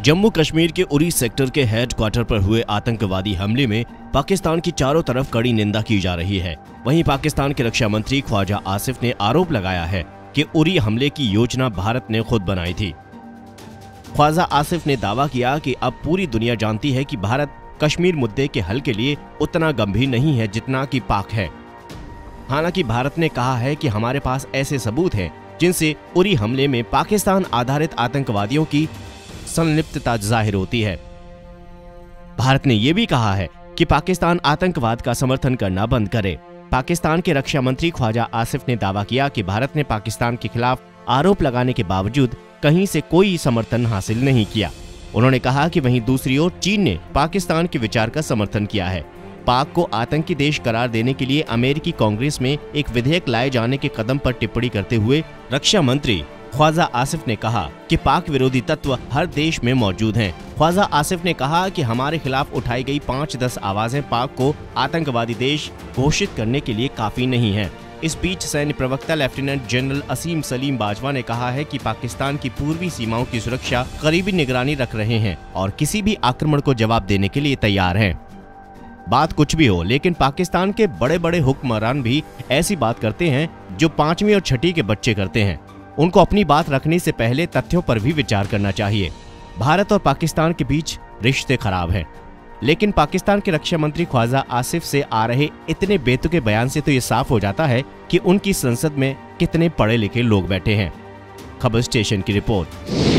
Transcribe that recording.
जम्मू कश्मीर के उरी सेक्टर के हेडक्वार्टर पर हुए आतंकवादी हमले में पाकिस्तान की चारों तरफ कड़ी निंदा की जा रही है। वहीं पाकिस्तान के रक्षा मंत्री ख्वाजा आसिफ ने आरोप लगाया है कि उरी हमले की योजना भारत ने खुद बनाई थी। ख्वाजा आसिफ ने दावा किया कि अब पूरी दुनिया जानती है कि भारत कश्मीर मुद्दे के हल के लिए उतना गंभीर नहीं है जितना कि पाक है। हालांकि भारत ने कहा है कि हमारे पास ऐसे सबूत हैं जिनसे उरी हमले में पाकिस्तान आधारित आतंकवादियों की संलिप्तता जाहिर होती है। भारत ने यह भी कहा है कि पाकिस्तान आतंकवाद का समर्थन करना बंद करे। पाकिस्तान के रक्षा मंत्री ख्वाजा आसिफ ने दावा किया कि भारत ने पाकिस्तान के खिलाफ आरोप लगाने के बावजूद कहीं से कोई समर्थन हासिल नहीं किया। उन्होंने कहा कि वहीं दूसरी ओर चीन ने पाकिस्तान के विचार का समर्थन किया है। पाक को आतंकी देश करार देने के लिए अमेरिकी कांग्रेस में एक विधेयक लाए जाने के कदम पर टिप्पणी करते हुए रक्षा मंत्री ख्वाजा आसिफ ने कहा कि पाक विरोधी तत्व हर देश में मौजूद हैं। ख्वाजा आसिफ ने कहा कि हमारे खिलाफ उठाई गई 5-10 आवाजें पाक को आतंकवादी देश घोषित करने के लिए काफी नहीं हैं। इस बीच सैन्य प्रवक्ता लेफ्टिनेंट जनरल असीम सलीम बाजवा ने कहा है कि पाकिस्तान की पूर्वी सीमाओं की सुरक्षा करीबी निगरानी रख रहे हैं और किसी भी आक्रमण को जवाब देने के लिए तैयार हैं। बात कुछ भी हो, लेकिन पाकिस्तान के बड़े बड़े हुक्मरान भी ऐसी बात करते हैं जो 5वीं और 6ठी के बच्चे करते हैं। उनको अपनी बात रखने से पहले तथ्यों पर भी विचार करना चाहिए। भारत और पाकिस्तान के बीच रिश्ते खराब हैं, लेकिन पाकिस्तान के रक्षा मंत्री ख्वाजा आसिफ से आ रहे इतने बेतुके बयान से तो ये साफ हो जाता है कि उनकी संसद में कितने पढ़े लिखे लोग बैठे हैं। खबर स्टेशन की रिपोर्ट।